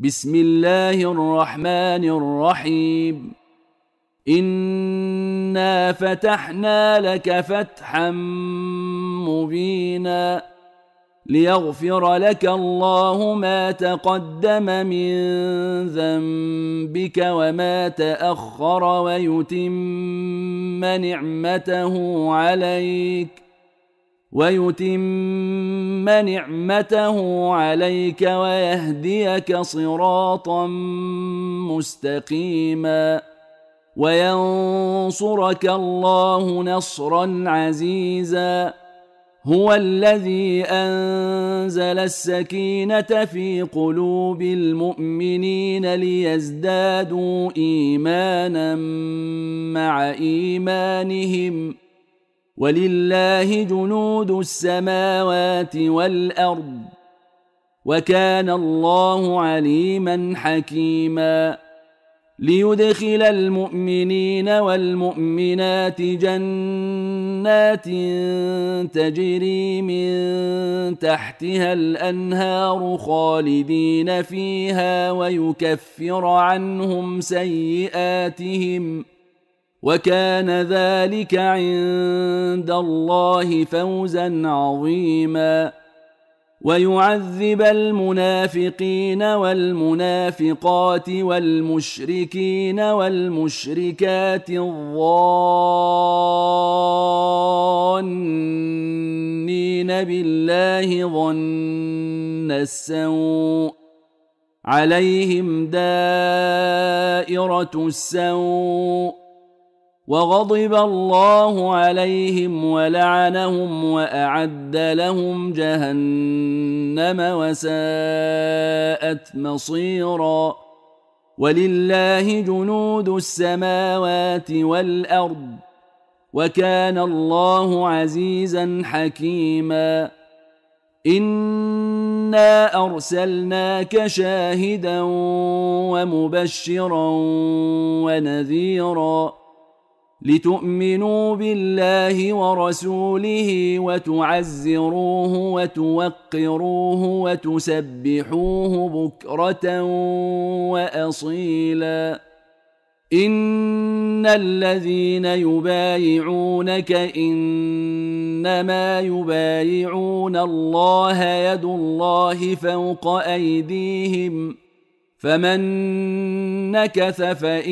بسم الله الرحمن الرحيم. إنا فتحنا لك فتحا مبينا ليغفر لك الله ما تقدم من ذنبك وما تأخر ويتم نعمته عليك ويهديك صراطا مستقيما وينصرك الله نصرا عزيزا. هو الذي أنزل السكينة في قلوب المؤمنين ليزدادوا إيمانا مع إيمانهم ولله جنود السماوات والأرض وكان الله عليما حكيما. ليدخل المؤمنين والمؤمنات جنات تجري من تحتها الأنهار خالدين فيها ويكفر عنهم سيئاتهم وكان ذلك عند الله فوزا عظيما. ويعذب المنافقين والمنافقات والمشركين والمشركات الظانين بالله ظن السوء عليهم دائرة السوء وغضب الله عليهم ولعنهم وأعد لهم جهنم وساءت مصيرا. ولله جنود السماوات والأرض وكان الله عزيزا حكيما. إنا أرسلناك شاهدا ومبشرا ونذيرا لتؤمنوا بالله ورسوله وتعزروه وتوقروه وتسبحوه بكرة وأصيلا. إن الذين يبايعونك إنما يبايعون الله يد الله فوق أيديهم فمن نكث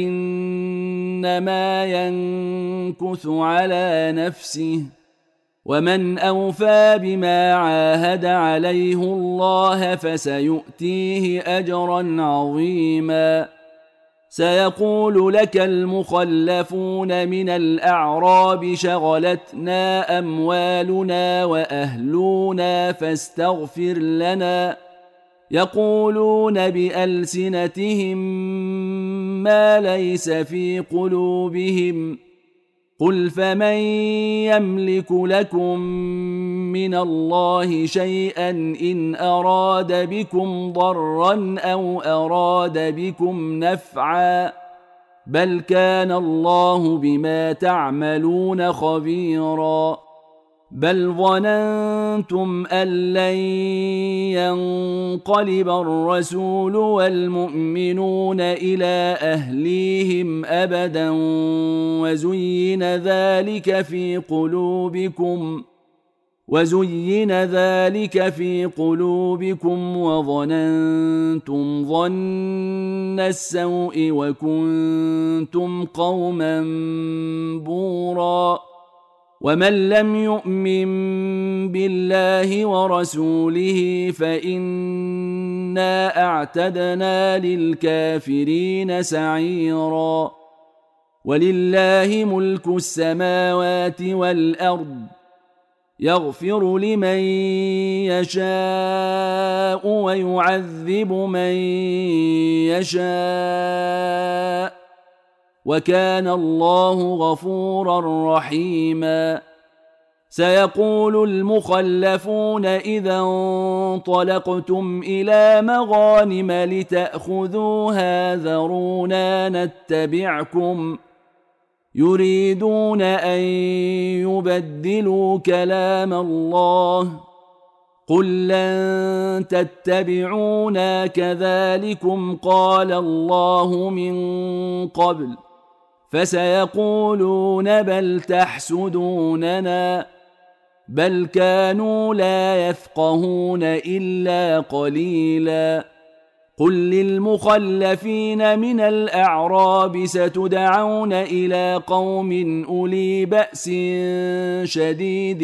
فإنما ينكث على نفسه ومن أوفى بما عاهد عليه الله فسيؤتيه أجرا عظيما. سيقول لك المخلفون من الأعراب شغلتنا أموالنا وأهلنا فاستغفر لنا يقولون بألسنتهم ما ليس في قلوبهم قل فمن يملك لكم من الله شيئا إن أراد بكم ضرا أو أراد بكم نفعا بل كان الله بما تعملون خبيرا. بل ظننتم أن لن ينقلب الرسول والمؤمنون إلى أهليهم أبدا وزين ذلك في قلوبكم وظننتم ظن السوء وكنتم قوما بورا. ومن لم يؤمن بالله ورسوله فإنا أعتدنا للكافرين سعيرا. ولله ملك السماوات والأرض يغفر لمن يشاء ويعذب من يشاء وكان الله غفورا رحيما. سيقول المخلفون إذا انطلقتم إلى مغانم لتأخذوها ذرونا نتبعكم يريدون أن يبدلوا كلام الله قل لن تتبعونا كذلكم قال الله من قبل فسيقولون بل تحسدوننا بل كانوا لا يفقهون إلا قليلا قل للمخلفين من الأعراب ستدعون إلى قوم أولي بأس شديد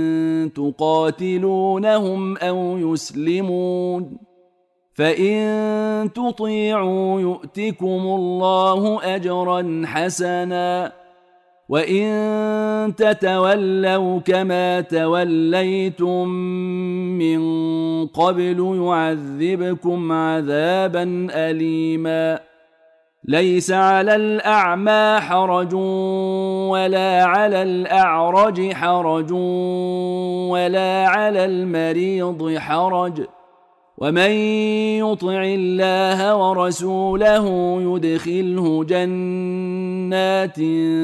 تقاتلونهم أو يسلمون فإن تطيعوا يؤتكم الله أجرا حسنا وإن تتولوا كما توليتم من قبل يعذبكم عذابا أليما ليس على الأعمى حرج ولا على الأعرج حرج ولا على المريض حرج ومن يطع الله ورسوله يدخله جنات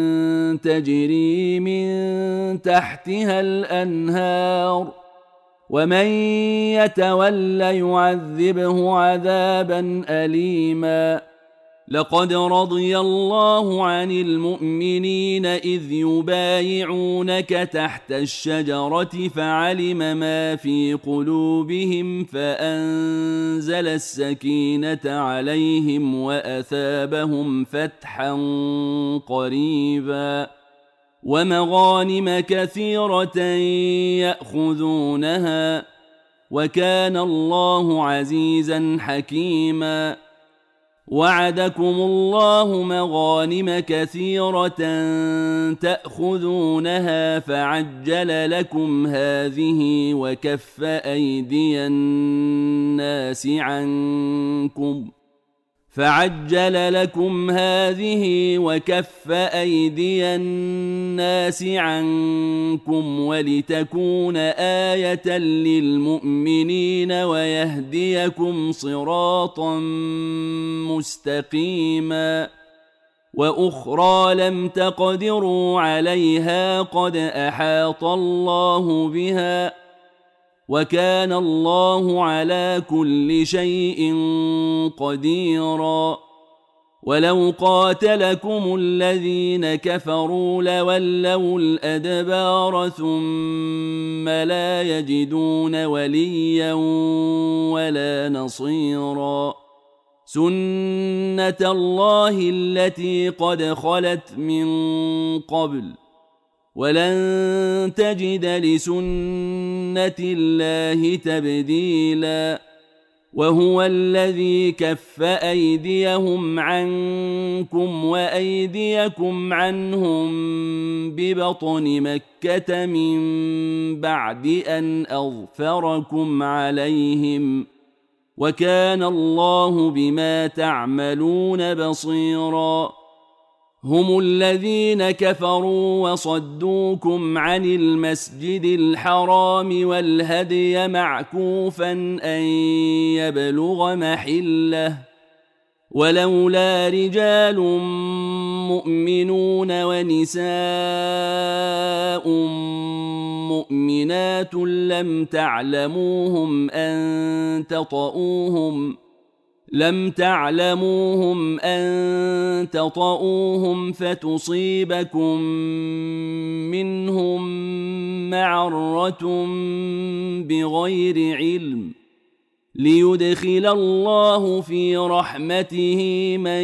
تجري من تحتها الأنهار ومن يتول يعذبه عذابا أليما لقد رضي الله عن المؤمنين إذ يبايعونك تحت الشجرة فعلم ما في قلوبهم فأنزل السكينة عليهم وأثابهم فتحا قريبا ومغانم كثيرة يأخذونها وكان الله عزيزا حكيما وعدكم الله مغانم كثيرة تأخذونها فعجل لكم هذه وكف أيدي الناس عنكم ولتكون آية للمؤمنين ويهديكم صراطا مستقيما وأخرى لم تقدروا عليها قد أحاط الله بها وكان الله على كل شيء قديرا ولو قاتلكم الذين كفروا لولوا الأدبار ثم لا يجدون وليا ولا نصيرا سنة الله التي قد خلت من قبل ولن تجد لسنة الله تبديلا وهو الذي كف أيديهم عنكم وأيديكم عنهم ببطن مكة من بعد أن أظفركم عليهم وكان الله بما تعملون بصيرا هم الذين كفروا وصدوكم عن المسجد الحرام والهدي معكوفا أن يبلغ محله ولولا رجال مؤمنون ونساء مؤمنات لم تعلموهم أن تطؤوهم فتصيبكم منهم معرة بغير علم ليدخل الله في رحمته من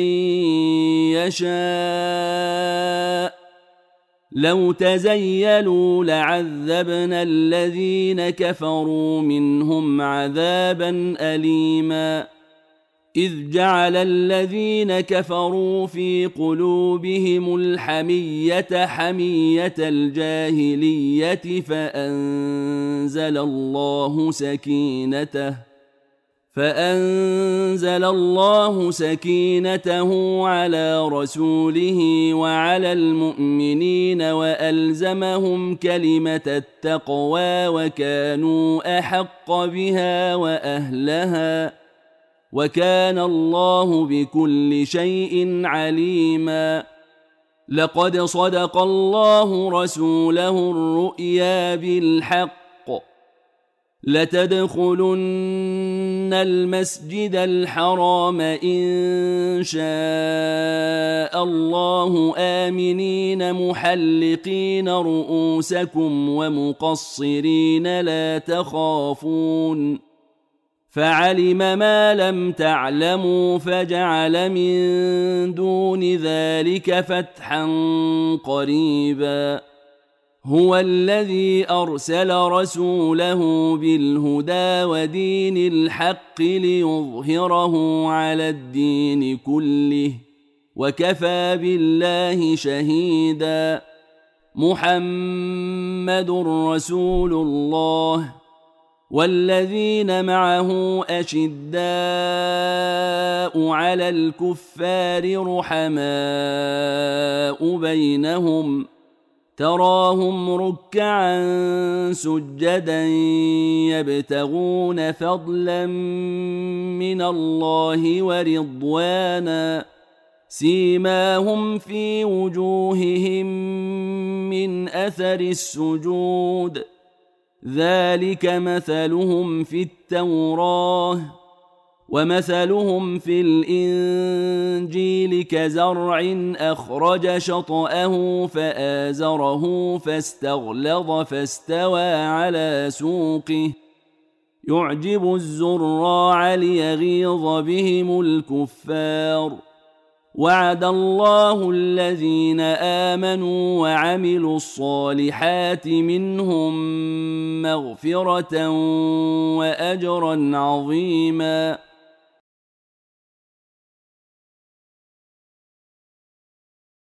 يشاء لو تزيلوا لعذبنا الذين كفروا منهم عذابا أليما إذ جعل الذين كفروا في قلوبهم الحمية حمية الجاهلية فأنزل الله سكينته على رسوله وعلى المؤمنين وألزمهم كلمة التقوى وكانوا أحق بها وأهلها وكان الله بكل شيء عليما لقد صدق الله رسوله الرؤيا بالحق لتدخلن المسجد الحرام إن شاء الله آمنين محلقين رؤوسكم ومقصرين لا تخافون فعلم ما لم تعلموا فجعل من دون ذلك فتحا قريبا هو الذي أرسل رسوله بالهدى ودين الحق ليظهره على الدين كله وكفى بالله شهيدا محمد رسول الله والذين معه أشداء على الكفار رحماء بينهم تراهم ركعا سجدا يبتغون فضلا من الله ورضوانا سيماهم في وجوههم من أثر السجود ذلك مثلهم في التوراة ومثلهم في الإنجيل كزرع أخرج شطأه فآزره فاستغلظ فاستوى على سوقه يعجب الزراع ليغيظ بهم الكفار وعد الله الذين آمنوا وعملوا الصالحات منهم مغفرة وأجرا عظيما